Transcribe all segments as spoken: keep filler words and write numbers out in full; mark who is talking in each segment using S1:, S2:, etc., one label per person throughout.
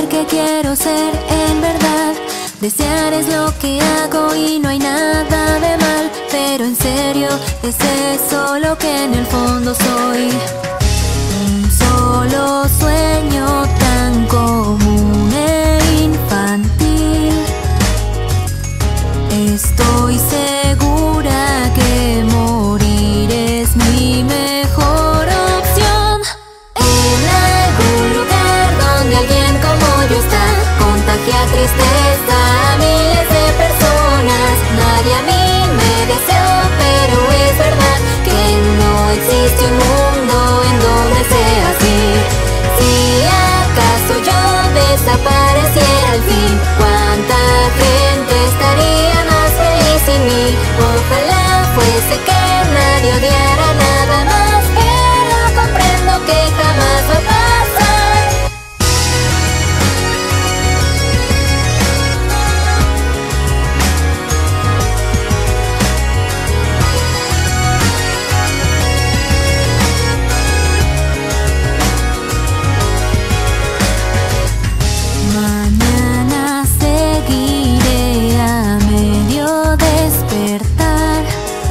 S1: mujer que quiero ser en verdad. Desear es lo que hago y no hay nada de mal, pero en serio es eso lo que en el fondo soy. Un solo sueño tan común e infantil. Estoy segura que morir es mi mejor opción. En algún lugar donde alguien como yo está, contagia tristeza a miles de personas. Nadie a mí me deseó, pero es verdad que no existe un mundo en donde sea así. Si acaso yo desapareciera al fin, ¿cuánta gente estaría más feliz sin mí? Ojalá fuese que nadie odiara nada más, pero comprendo que jamás va a pasar. Mañana seguiré a medio despertar.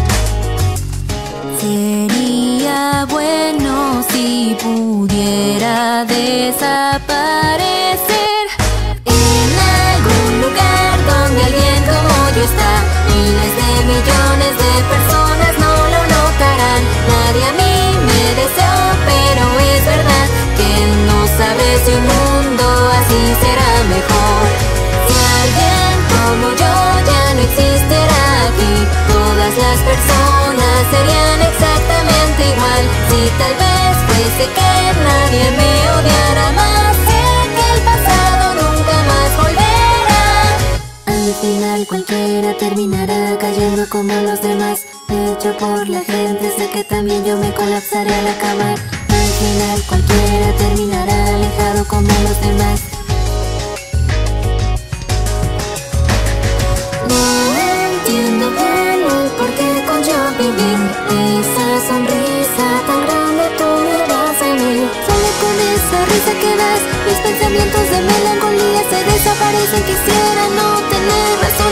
S1: Sería bueno si pudiera desaparecer en algún lugar donde alguien como yo está. Miles de millones de personas no lo notarán. Nadie a mí me deseó, pero es verdad que no sabe si un mundo así será mejor. Si alguien como yo ya no existiera aquí, todas las personas serían exactamente igual. Si tal vez fuese que nadie me odiara más, sé que el pasado nunca más volverá. Al final cualquiera terminará cayendo como los demás. Hecho por la gente, sé que también yo me colapsaré al acabar. Al final cualquiera terminará alejado como los demás. No entiendo bien el por qué con yo vivir. Esa sonrisa tan grande tú me das a mí. Solo con esa risa que das, mis pensamientos de melancolía se desaparecen. Quisiera no tener razón